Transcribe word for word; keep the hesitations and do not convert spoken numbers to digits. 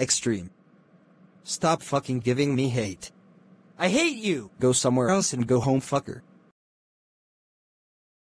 Extreme. Stop fucking giving me hate. I hate you! Go somewhere else and go home, fucker.